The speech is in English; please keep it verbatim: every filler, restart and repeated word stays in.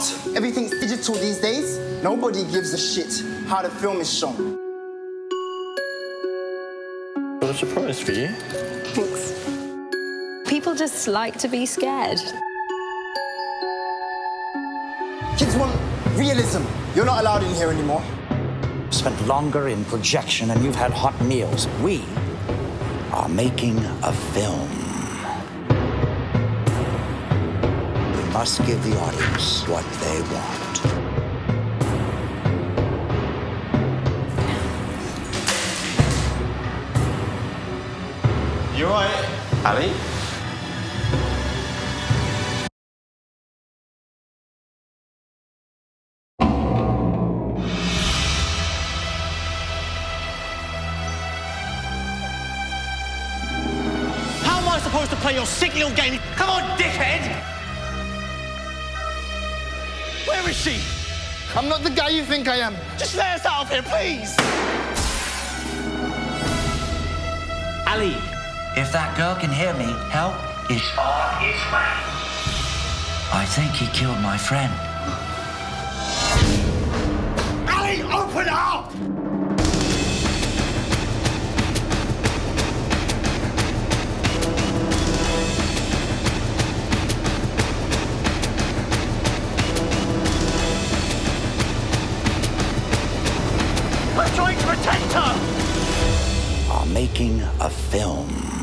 art. Everything's digital these days. Nobody gives a shit how the film is shown. Got a surprise for you. Thanks. People just like to be scared. Kids want realism. You're not allowed in here anymore. Spent longer in projection and you've had hot meals. We are making a film. We must give the audience what they want. You all right, Ali? Supposed to play your signal game. Come on, dickhead! Where is she? I'm not the guy you think I am. Just let us out of here, please! Ali, if that girl can hear me, help is on its way. I think he killed my friend. Ali, open up! I'm trying to protect her! Are making a film.